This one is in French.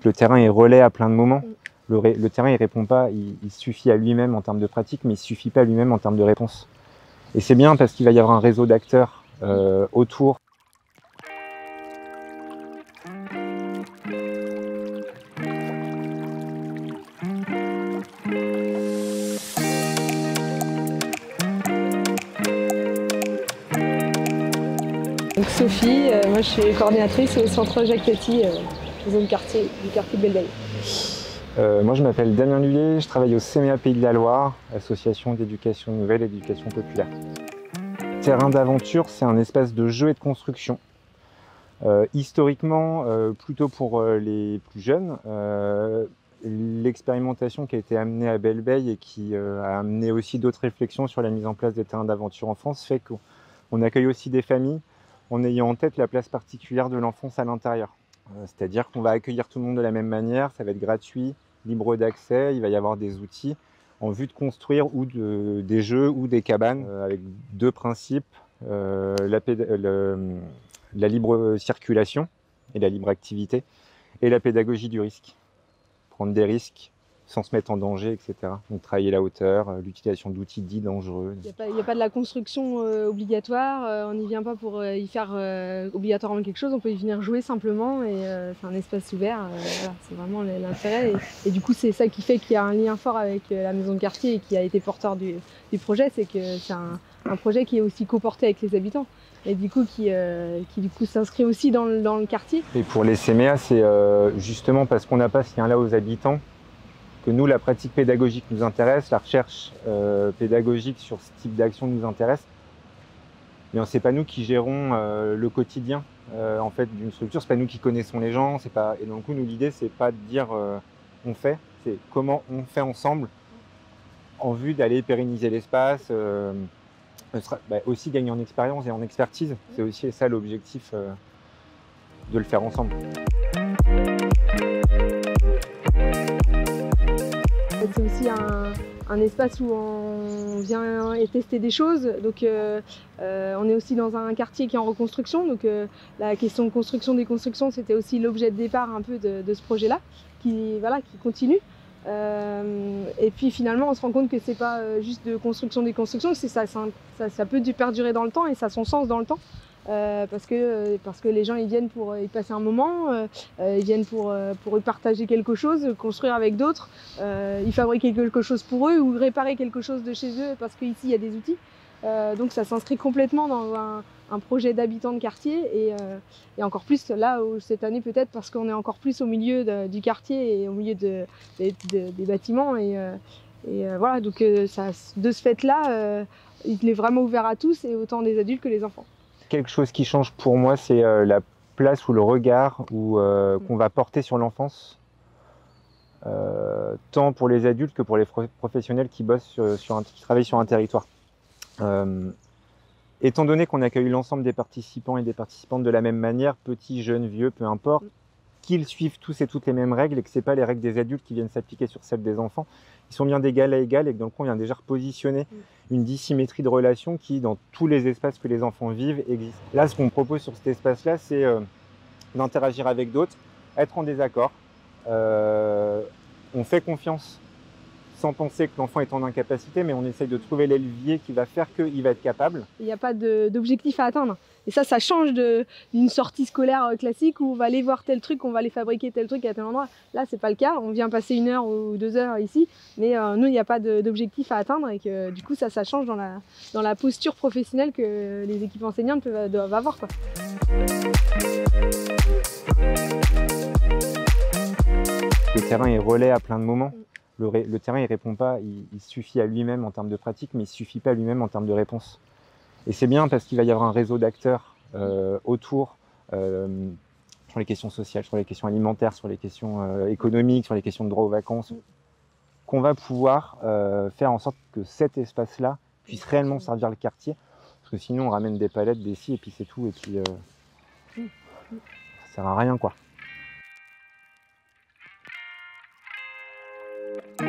le terrain est relais à plein de moments. Le terrain, il répond pas, il suffit à lui-même en termes de pratique, mais il suffit pas à lui-même en termes de réponse. Et c'est bien parce qu'il va y avoir un réseau d'acteurs autour. Donc Sophie, moi je suis coordinatrice au centre Jacques Tati, zone quartier, du quartier de Belle-Veille. Moi je m'appelle Damien Lullet, je travaille au CMA Pays de la Loire, association d'éducation nouvelle et d'éducation populaire. Terrain d'aventure, c'est un espace de jeu et de construction. Historiquement, plutôt pour les plus jeunes, l'expérimentation qui a été amenée à Belle-Veille et qui a amené aussi d'autres réflexions sur la mise en place des terrains d'aventure en France fait qu'on accueille aussi des familles en ayant en tête la place particulière de l'enfance à l'intérieur. C'est-à-dire qu'on va accueillir tout le monde de la même manière, ça va être gratuit, libre d'accès, il va y avoir des outils en vue de construire des jeux ou des cabanes avec deux principes, la libre circulation et la libre activité et la pédagogie du risque. Prendre des risques sans se mettre en danger, etc. Donc travailler la hauteur, l'utilisation d'outils dits dangereux. Il n'y a pas de la construction obligatoire, on n'y vient pas pour y faire obligatoirement quelque chose, on peut y venir jouer simplement et c'est un espace ouvert, voilà, c'est vraiment l'intérêt. Et du coup c'est ça qui fait qu'il y a un lien fort avec la maison de quartier et qui a été porteur du projet, c'est que c'est un projet qui est aussi coporté avec les habitants et du coup qui du coup s'inscrit aussi dans le quartier. Et pour les CMA, c'est justement parce qu'on n'a pas ce lien-là aux habitants que nous, la pratique pédagogique nous intéresse, la recherche pédagogique sur ce type d'action nous intéresse. Mais c'est pas nous qui gérons le quotidien en fait, d'une structure, c'est pas nous qui connaissons les gens, c'est pas... Et donc nous, l'idée, c'est pas de dire on fait, c'est comment on fait ensemble en vue d'aller pérenniser l'espace, aussi gagner en expérience et en expertise. C'est aussi ça l'objectif de le faire ensemble. C'est aussi un espace où on vient tester des choses. Donc, on est aussi dans un quartier qui est en reconstruction. Donc, la question de construction des constructions, c'était aussi l'objet de départ un peu de ce projet-là, qui continue. Et puis finalement, on se rend compte que c'est pas juste de construction des constructions, c'est ça peut perdurer dans le temps et ça a son sens dans le temps. Parce que les gens ils viennent pour y passer un moment, ils viennent pour y partager quelque chose, construire avec d'autres, y fabriquer quelque chose pour eux ou réparer quelque chose de chez eux parce qu'ici il y a des outils. Donc ça s'inscrit complètement dans un projet d'habitants de quartier et encore plus là cette année peut-être parce qu'on est encore plus au milieu du quartier et au milieu des bâtiments et voilà donc de ce fait là il est vraiment ouvert à tous et autant des adultes que les enfants. Quelque chose qui change pour moi, c'est la place ou le regard qu'on va porter sur l'enfance, tant pour les adultes que pour les professionnels qui bossent qui travaillent sur un territoire. Étant donné qu'on accueille l'ensemble des participants et des participantes de la même manière, petits, jeunes, vieux, peu importe, qu'ils suivent tous et toutes les mêmes règles et que ce n'est pas les règles des adultes qui viennent s'appliquer sur celles des enfants, ils sont bien d'égal à égal et que dans le coup on vient déjà repositionner une dissymétrie de relations qui, dans tous les espaces que les enfants vivent, existe. Là, ce qu'on propose sur cet espace-là, c'est d'interagir avec d'autres, être en désaccord. On fait confiance sans penser que l'enfant est en incapacité, mais on essaye de trouver les leviers qui va faire qu'il va être capable. Il n'y a pas d'objectif à atteindre. Et ça change d'une sortie scolaire classique où on va aller voir tel truc, on va aller fabriquer tel truc à tel endroit. Là, c'est pas le cas. On vient passer 1 heure ou 2 heures ici, mais nous, il n'y a pas d'objectif à atteindre et que du coup, ça change dans la posture professionnelle que les équipes enseignantes doivent avoir, quoi. Le terrain est relais à plein de moments. Le terrain, il répond pas, il suffit à lui-même en termes de pratique, mais il suffit pas à lui-même en termes de réponse. Et c'est bien parce qu'il va y avoir un réseau d'acteurs autour sur les questions sociales, sur les questions alimentaires, sur les questions économiques, sur les questions de droit aux vacances, qu'on va pouvoir faire en sorte que cet espace-là puisse réellement servir le quartier. Parce que sinon, on ramène des palettes, des scies, et puis c'est tout, et puis ça sert à rien, quoi.